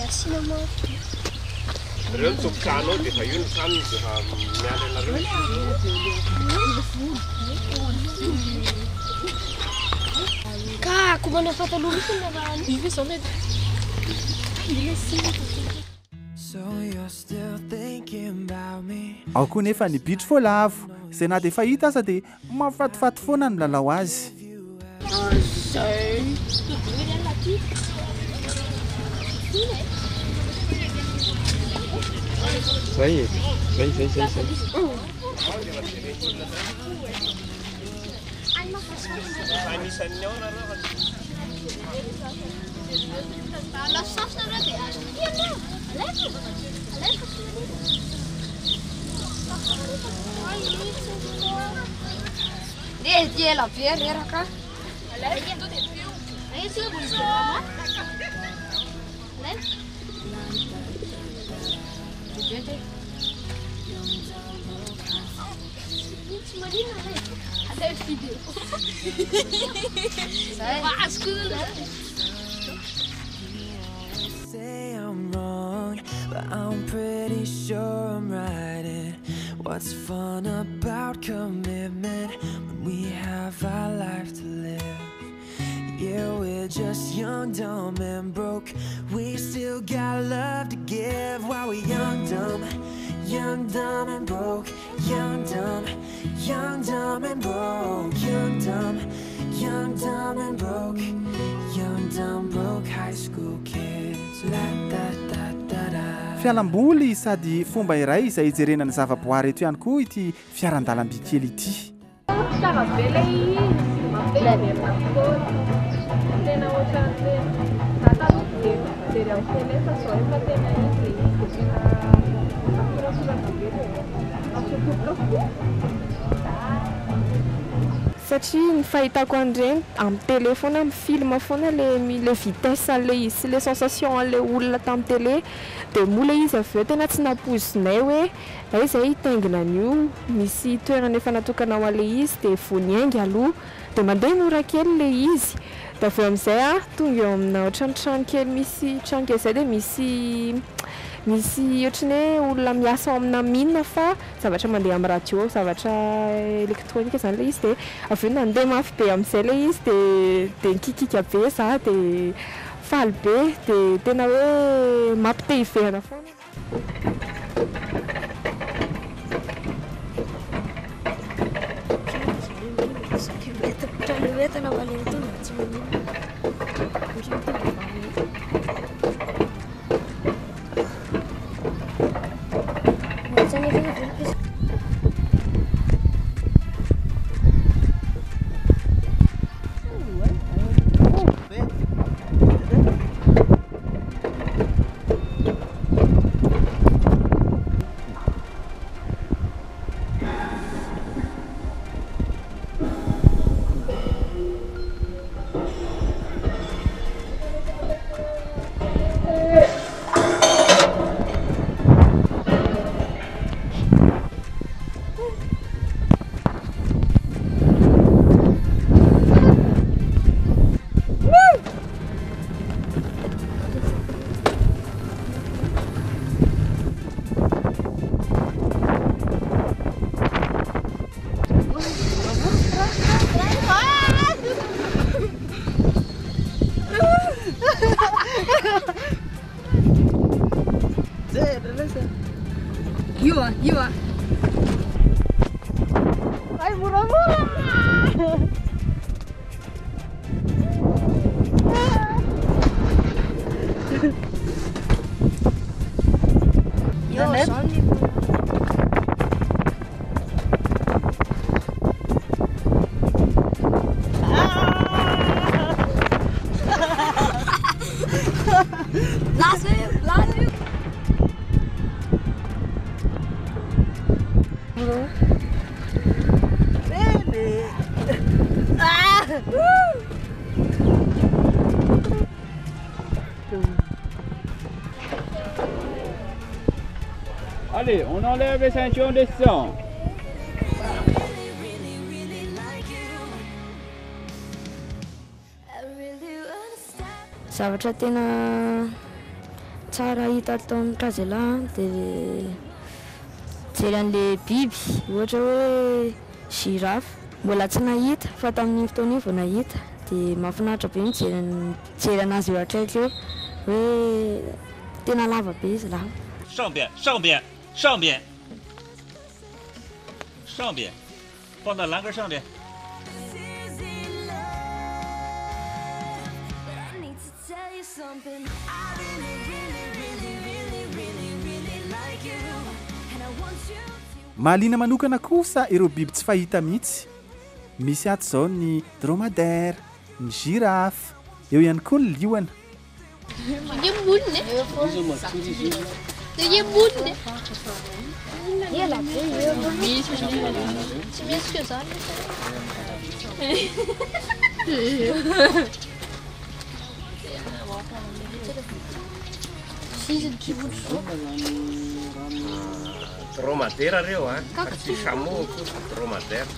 Reo tsokotranao dia efa io ny tranony dia efa miala anareo. Ka komana pataloha misy ny avahany. Io ve zao mety? Ao koa nefa ny bitro fo lavo izay na dia fahita aza dia mahafatifaty foana ny lalao azy. Zay. Anisan'ny ao raha Ela ver era cá. Say I'm wrong, but I'm pretty sure I'm right. And what's fun about commitment when we have our life to live? Yeah, we're just young, dumb, and broke. We still got love to give while we're young, dumb and broke. Young, dumb and broke. Young, dumb and broke. Young, dumb, broke high school kids. La da da da da. Fialamboly sady fomba iray izay ijerenany zavaboary eto ihany koa ity fiarandalam-by kely ity. Satria ny fahitako an'ireny amin'ny télé foana, amin'ny film foana le vitesse an'le izy sy le sensation an'le olona tamin'ny télé dia moa izy avy eo tena tsy nampoizinay hoe izay taingina an'io misy toerana efa natokana ho an'le izy dia voaniaingy aloha dia mandeha mora kely le izy dia avy eo amin'izay tonga eo amina ohatrany trano kely misy trano kely izay dia misy ohatrany hoe olona miasa amina mine fa zavatra mandeha amin'ny radio, zavatra elektronika zany le izy dia avy eo nandeha mafy be amin'izay le izy dia nikikika be za dia faly be dia tena hoe mampite hiverina foana. Yua. Ay, murah-murah. Yo, Sony. Last you. Really? Allez, on enlève les ceintures, on descend. Zavatra tena tsara hita tamin'ny kazela dia jery an'le biby ohatra hoe girafe mbola tsy nahita fa tamin'ny fotoana io vao nahita dia mahafinaritra be mijery anazy eo atraiky eo hoe tena lava be izy lava. 上边上边上边上边放到栏杆上边。 Mahaliana manokana kosa ireo biby tsy fahita mihitsy. Misy ato zao ny dromadaire, ny girafe, eo ihany koa ny liona. Dromadaire reo tsy chameau kosa dromadaire.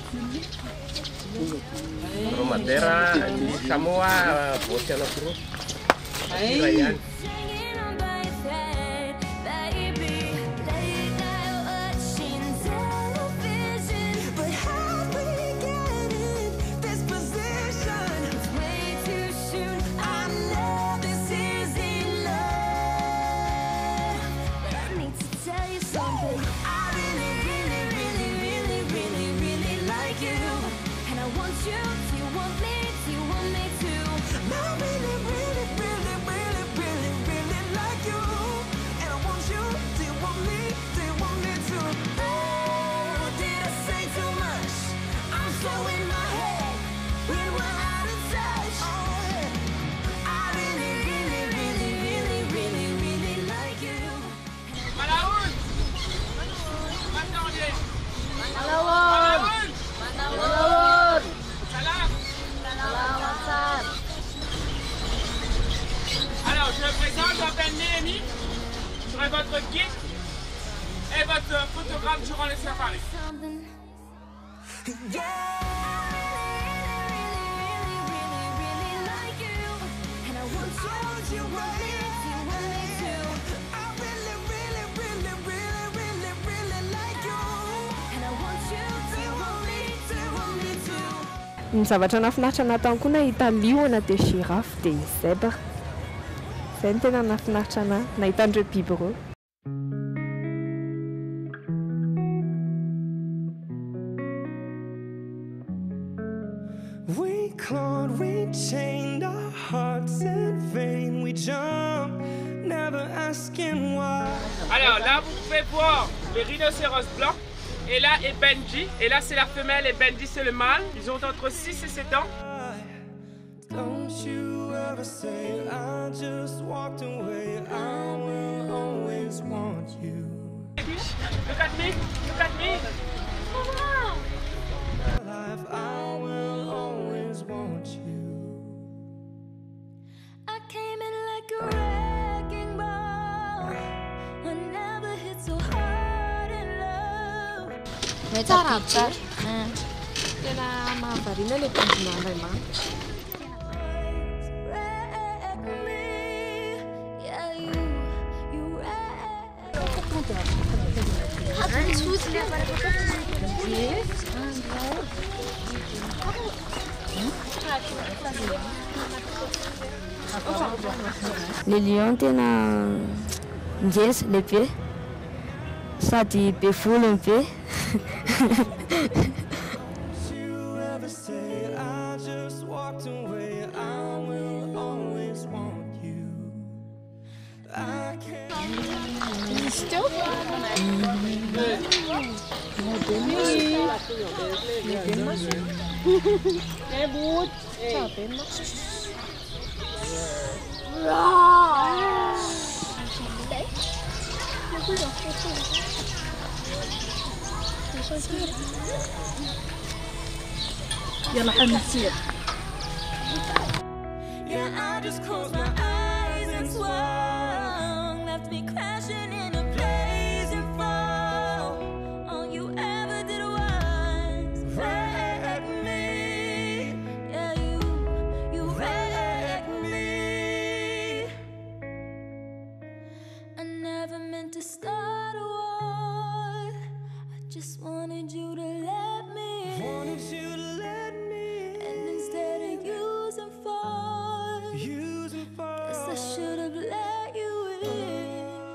Dromadaire ny chameau boaty anankiroa. Iray ihany. Votre guide et votre photographe durant les safaris. Ny zavatra nafinaritra natao koa nahita liona dia girafe dia zèbre. Zay ny tena nafinaritra anahy nahita an'ireo biby ireo. We clawed, we chained our hearts in vain. We jumped, never asking why. Alors là, vous pouvez voir les rhinocéros blancs. Et là est Benji. Et là c'est la femelle et Benji c'est le mâle. Ils ont entre 6 et 7 ans. Don't you ever say I just walked away. I will always want you. Look at me. Look at me. Life, I will always want you. I came in like a wrecking ball. I never hit so hard in love. Tsara be. Tena mahavariana ilay biby mandray manitra. Le lion tena ngeza lehibe sady be volony be. You ever say I just walked away. I will always want you. I can't. Still? يلا حنصير. Yeah, I just closed my eyes and swung, left me crashing in a blazing fall. All you ever did was wreck me. Yeah, you wrecked me.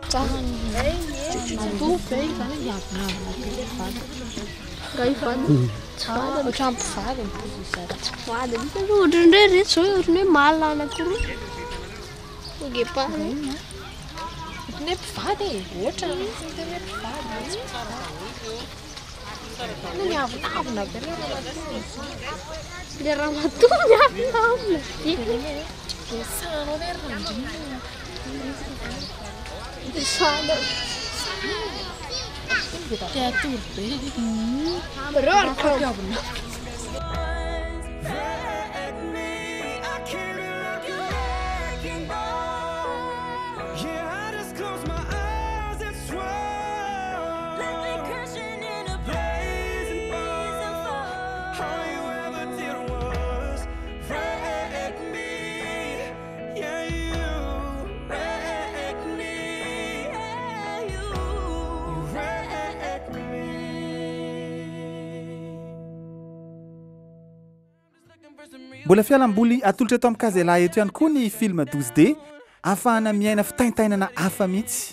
Mbola fialamboly atolotra eto amin'ny Kazela eto ihany koa ny film 12D ahafahana miaina fitaintainana hafa mihitsy.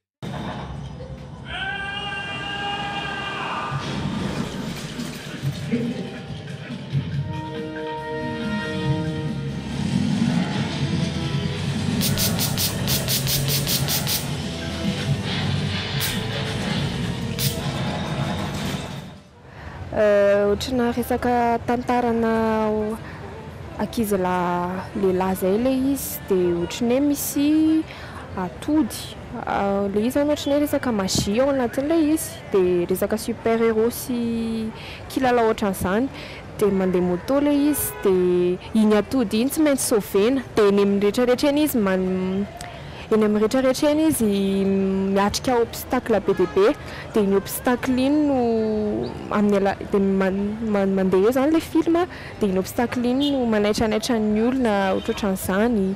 Ohatrana resaka tantarana ankizy lehilahy zay le izy dia ohatrany hoe misy atody le izy zany ohatrany hoe resaka magie ao anatin'le izy dia resaka super héros sy kilalao ohatran'izany dia mandeha moto le izy dia iny atody iny tsy maintsy sauvena dia eny amin'ny rehetrarehetra eny izy eny amin'ny rehetrarehetra eny izy miatrika obstacle be dia be dia iny obstacle iny no mandeha eo zany le film dia iny obstacle iny no manaitranatra ny olona ohatrohatran'izany.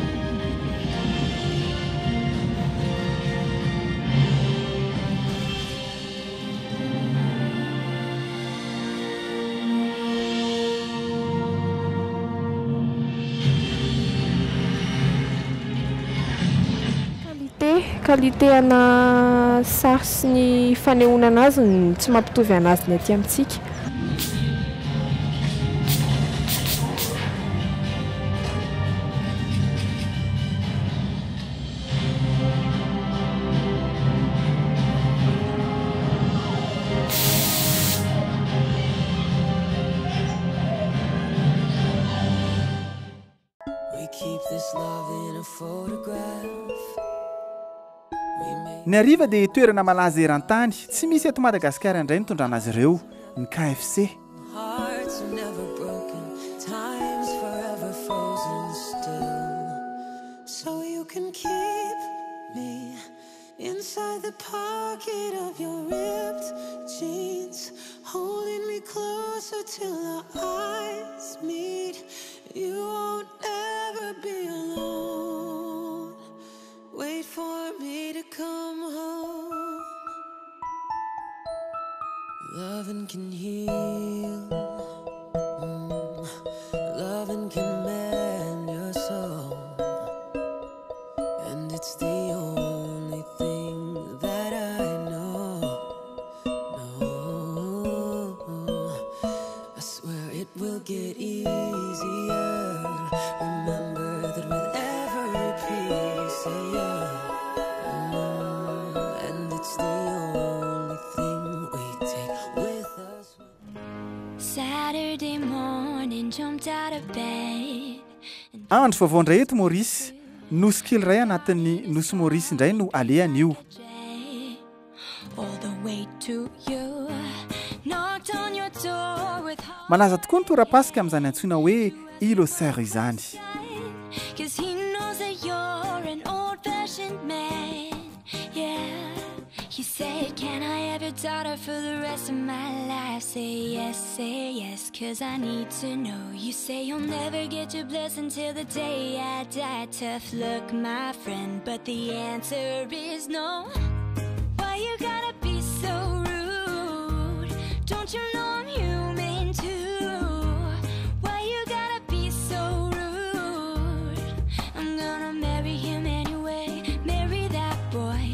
Qualité ana sary sy ny fanehoana azy tsy mampitovy anazy ny aty amintsika. We keep this love in a photograph. Ny ariva dia toerana malaza eran-tany tsy misy eto Madagasikara indray nitondrana azy ireo ny KFC. Hearts are never broken, time's forever frozen still. So you can keep me inside the pocket of your ripped jeans, holding me closer till our eyes meet. You won't ever be alone. Wait for me to come home. Loving can heal. Loving can mend your soul. And it's the only thing that I know. No, I swear it will get easier. Remember that with every piece of you, and it's the only thing we take with us. Saturday morning, jumped out of bed. Andro vaovao indray eto Maurice. Nosy kely iray anatin'ny nosy Maurice indray no alehan'io. All the way to you, knocked on your door with Malaza tokoa ny tora-pasika amin'izany antsoina hoe Île aux Sœurs izany. 'cause he knows that you're an old-fashioned man. Yeah, he said, can I have your daughter for the rest of my life? Say yes, 'cause I need to know. You say you'll never get your blessing till the day I die. Tough luck, my friend, but the answer is no. Why you gotta be so rude? Don't you know I'm human too? Why you gotta be so rude? I'm gonna marry him anyway, marry that boy.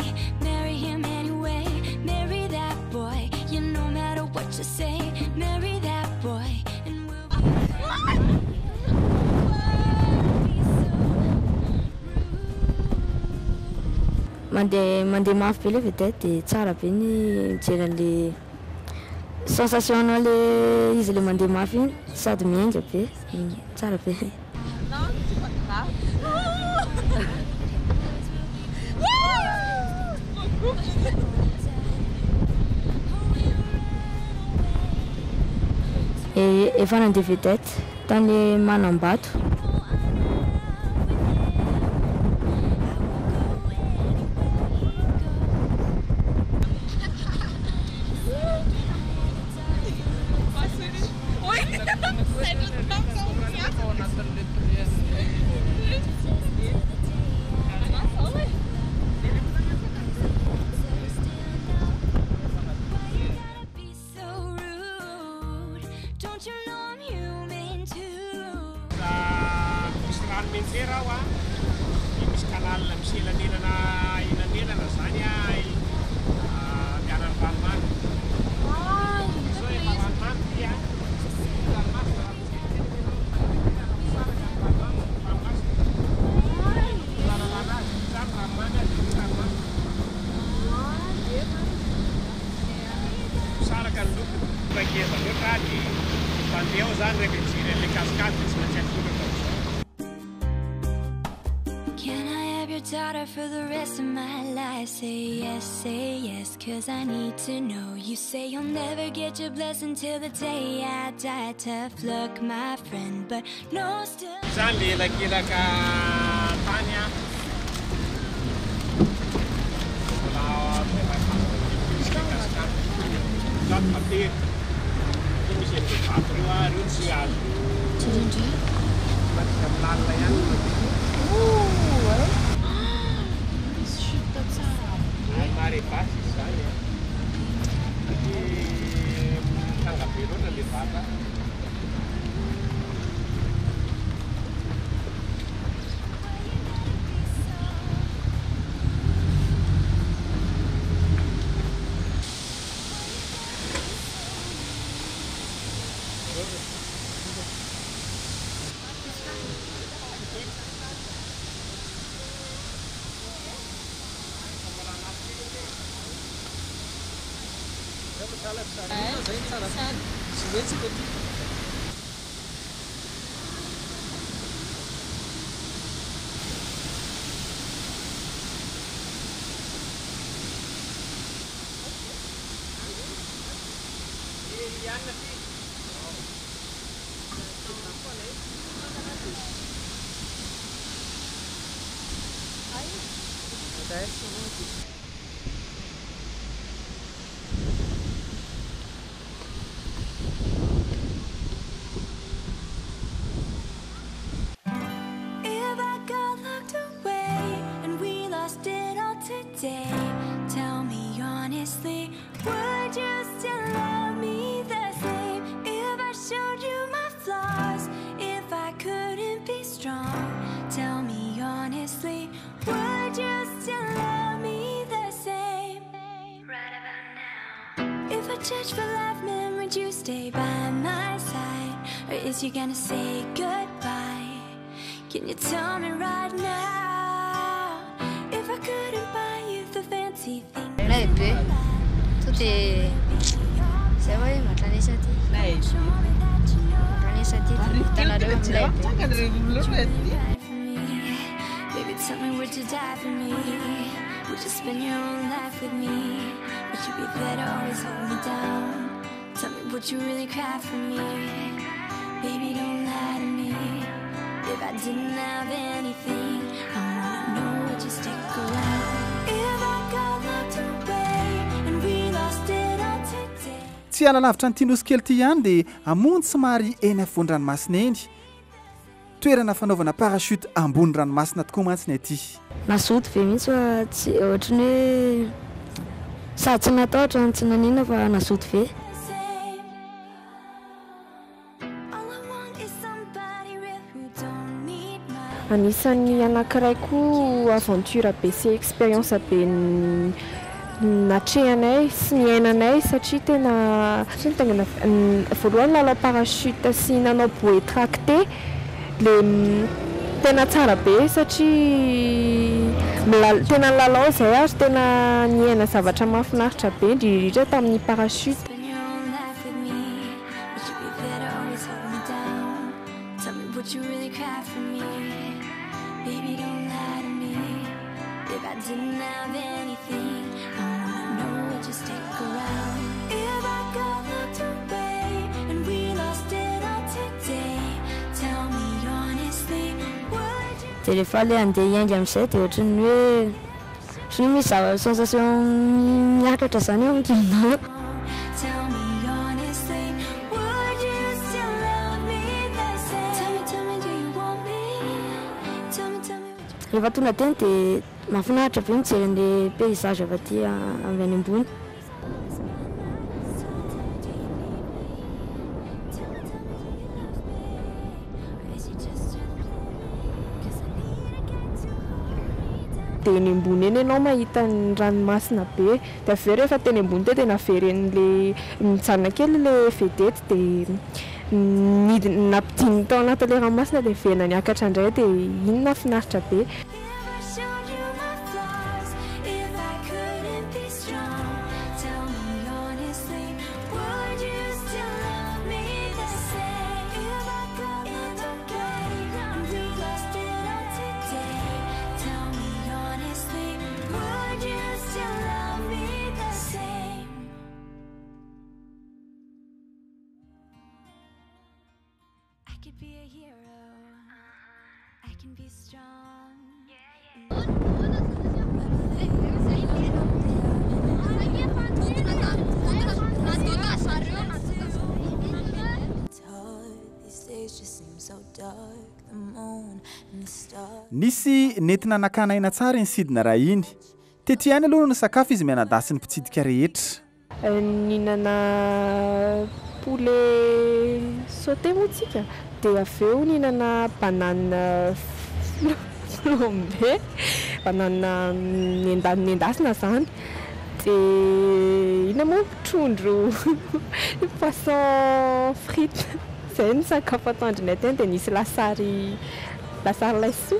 mandeha mafy be le vedette dia tsara be ny mijery an'le sensation anao le izy le mandeha mafy iny sady miainga be tsara be. Efa nandeha vedette tany Manambato. Can I have your daughter for the rest of my life? Say yes, cause I need to know. You say you'll never get your blessing till the day I die. Tough luck, my friend, but no still. Tell me honestly, would you still love me the same if I showed you my flaws? If I couldn't be strong, tell me honestly, would you still love me the same? Right about now. If I change for life, man, would you stay by my side? Or is you gonna say goodbye? Can you tell me right now? If I couldn't buy you the fancy thing. Lei be tutti se vuoi matlanisati. Lei matlanisati tanareo lei. Baby, tell me would you die for me? Would you spend your own life with me? Would you be there to always hold me down? Tell me would you really cry for me? Baby, don't lie to me. If I didn't have anything, I wanna know would you stick around? Tsy hanalavitra ny tianosy kely ty ihany dia amonjy somary eny afovoan-dranomasina eny. Toerana fanaovana parachute ambony ranomasina tokoa mantsiny aty. Nazoto ve mihitsy fa tsy ohatrany hoe sady tsy natao ohatrany tsy nanina fa nazoto ve. Anisan'ny anankiray koa aventure be sy expérience be natrehanay sy niainanay satria tena voalohany lalao parachute sy nanao bouée tractée le tena tsara be satria tena lalao zay ary tena niaina zavatra mahafinaritra be indrindra tamin'ny parachute. You really cry for me, baby, don't lie to me. If I didn't have anything, I wanna know what you stick around. If I got looked away and we lost it all today, tell me honestly, would you? Dia rehefa le andeha hiainga amin'izay dia ohatran'ny hoe sy misy sensation miakatra zany eo amin'ity. Tell me honestly, would you still love me the same? Tell me, do you want me? Tell me, Rehefa tonga teny dia mahafinaritra be mijery an'ilay paysage avy aty avy any ambony. Dia eny ambony eny ianao mahita ny ranomasina be dia avy eo rehefa teny ambony teo dia navery an'ilay mijanona kely ilay vedety dia nampidiny tao anatin'ilay ranomasina dia verina niakatra indray dia iny nafinaritra be. I could be a hero, I can be strong. These days just seem so dark, the moon and the stars. Nisy nentina nakanaina tsara ny sidina raha iny. Tetiany aloha ny sakafo izy mianadasy ny mpitsidika rehetra. Ninana poulet sauté motsika dia avy eo ninana banane flambé, banane nendasina zany dia ina moa trondro poisson frite zay ny sakafo atandrina teny dia nisy lasary laisoa.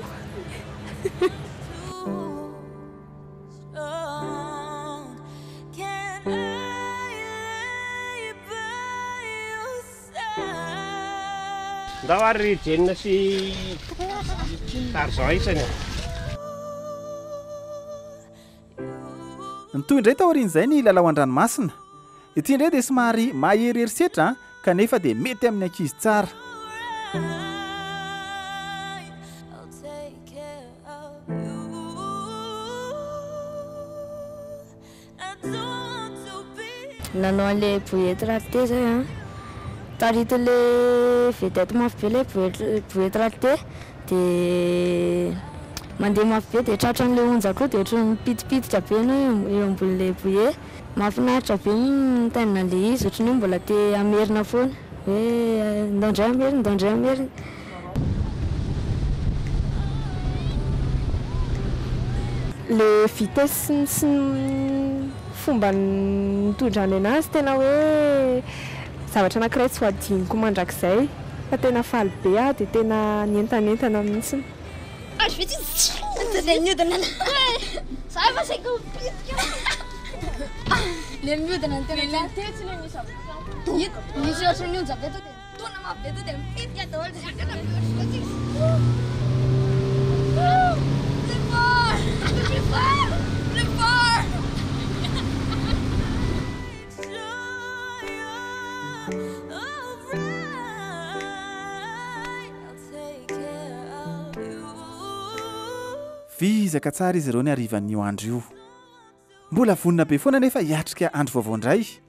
Ndawari jenna si Tarzan isany. Nytoy indray taorian'izay ny lalao an-dranomasina. Ity indray dia somary maherierisetra kanefa dia mety amin'ny ankizy tsara. Nanao an'ilay bouillette raté zay tarito le vedety mafy be ilay bouillette raté dia mandeha mafy be dia tratra an'ilay onjaka dia ohatran'ny mipitipitika be anao eo ambonin'ilay bouillette. Mahafinaritra be ny tainina an'ilay izy ohatran'ny hoe mbola te amerina foana hoe ndandray amerina. Le vitesse sy ny fomba nitondrany anazy tena hoe zavatra anankiray tsy ho adiniko mandrakizay fa tena faly be dia tena nientanentana mihitsiny. Vizaka tsara izy ireo ny harivan'io andro io. Mbola vonina be foana nefa hiatrika andro vaovao indray.